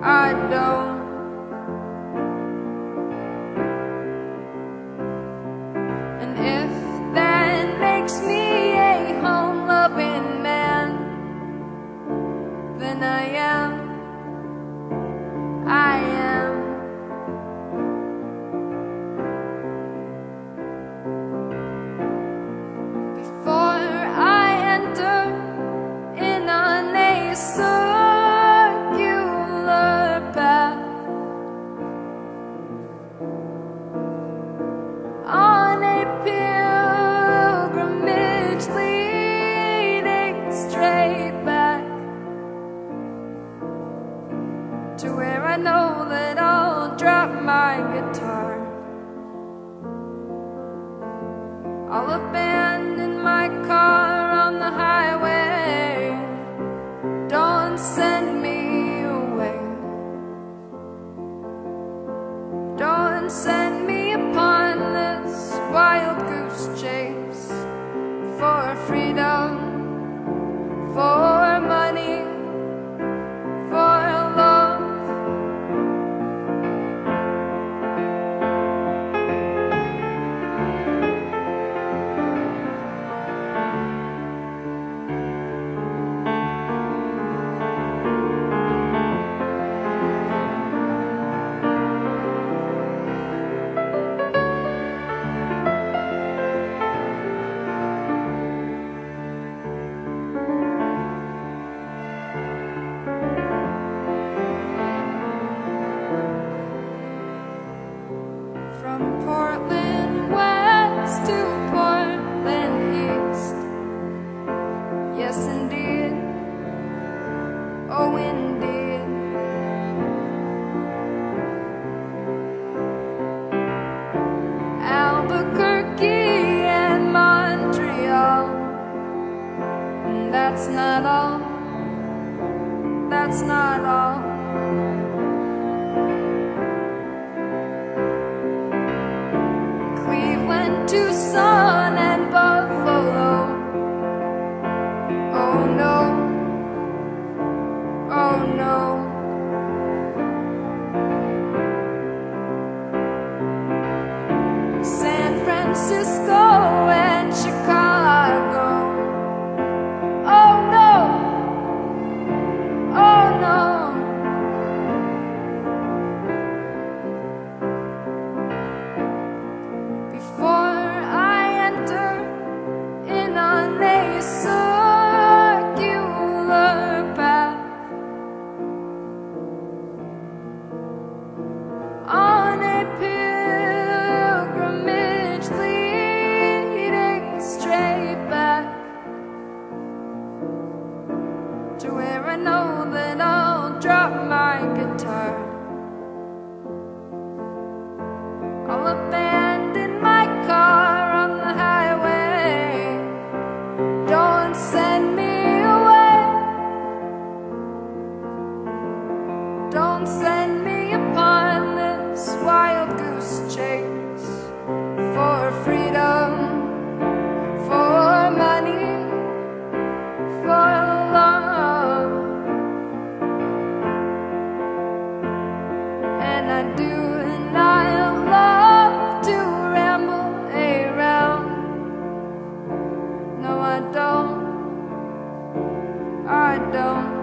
I don't. And if that makes me a home-loving man, then I am. Before I enter in on a circular path, on a pilgrimage leading straight back to where I know that I'll drop my guitar. I'll abandon my car on the highway. Don't send me away. Don't send me upon this wild goose chase for freedom, for money, for love. From Portland west to Portland east, yes indeed, oh indeed. Albuquerque and Montreal, and that's not all, that's not all. Tucson and Buffalo, oh no, oh no. San Francisco and Chicago, oh no, oh no. Before circular path, on a pilgrimage leading straight back to where I know that I'll drop my guitar. I'll abandon my car on the highway. Don't send me away. Don't send me upon this wild goose chase for freedom, for money, for love. And I do, and I love to ramble around. No, I don't.